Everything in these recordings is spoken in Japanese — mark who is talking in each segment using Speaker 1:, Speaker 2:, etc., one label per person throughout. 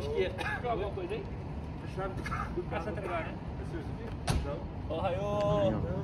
Speaker 1: おはよう。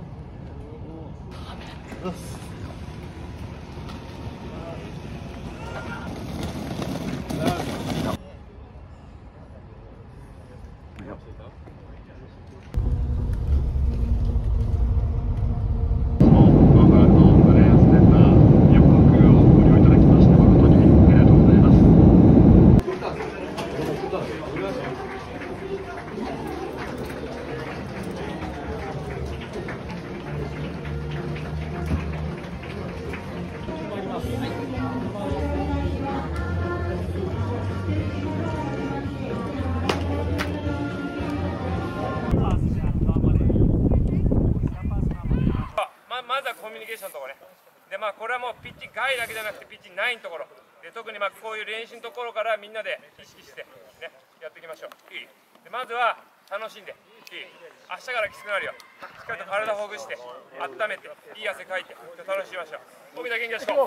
Speaker 2: まずはコミュニケーションのところね。でこれはもうピッチ外だけじゃなくてピッチ内のところで、特にこういう練習のところからみんなで意識して、ね、やっていきましょう。いいでまずは楽しんで、いい明日からきつくなるよ。しっかりと体ほぐして温めていい汗かいて楽しみましょう。富田元気出しこ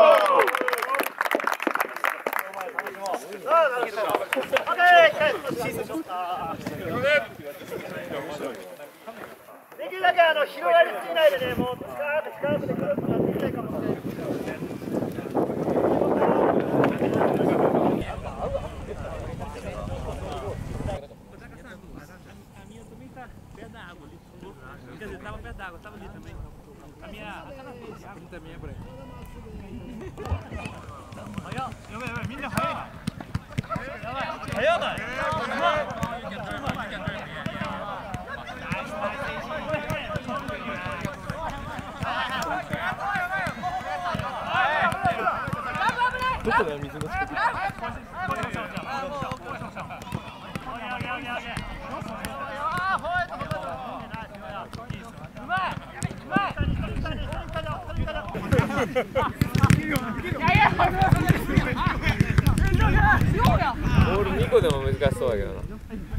Speaker 3: できるだけ広がりすぎないでね、もう近くでクロスになっていきたいかもしれない。
Speaker 4: Tava perto d'água, tava ali também. A minha também é por aí. Olha, minha raia. Raia, né?
Speaker 1: ボール2個でも難しそうだけどな。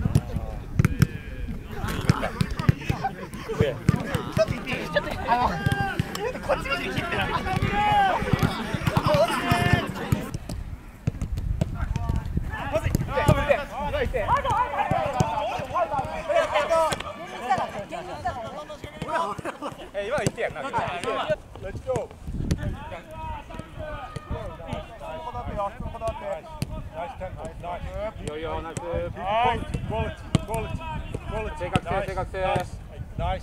Speaker 3: こっち見て切ってない。
Speaker 2: 今の言ってやんな。Let's go. Nice tempo. Nice. Yo, nice. Quality. 正確性。Nice.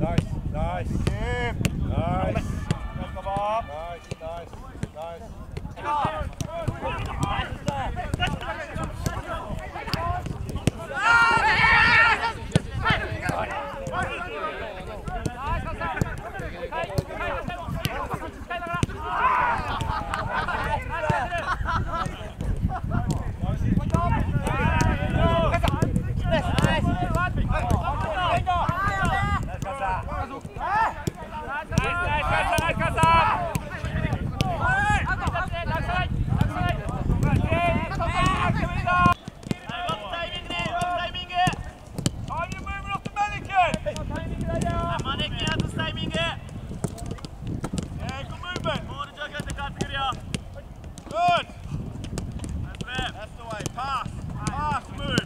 Speaker 2: Good. That's the way. Pass, move.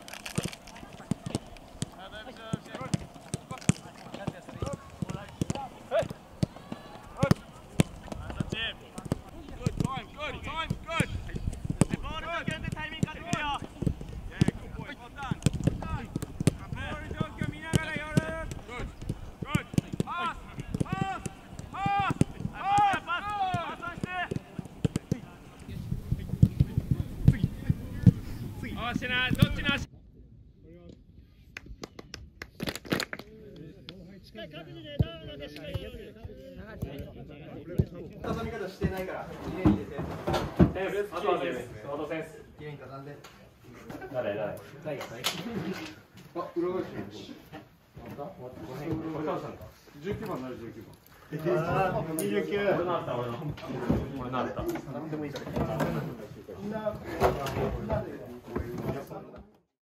Speaker 5: 畳み方してないからきれいに入れて。
Speaker 2: あとはです。あとセンス。
Speaker 5: きれいに畳んで。
Speaker 2: 誰？
Speaker 5: あ、裏返し。19番なる19番。29。
Speaker 2: 俺なった。
Speaker 5: なんでもいいから。